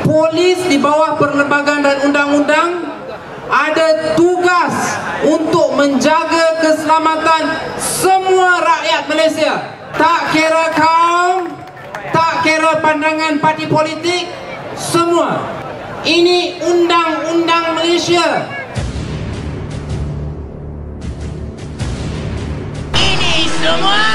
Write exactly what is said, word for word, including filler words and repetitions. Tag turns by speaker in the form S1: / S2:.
S1: polis di bawah perlembagaan dan undang-undang ada tugas untuk menjaga keselamatan semua rakyat Malaysia. Tak kira kaum, tak kira pandangan parti politik, semua. Ini undang-undang Malaysia.
S2: Ini semua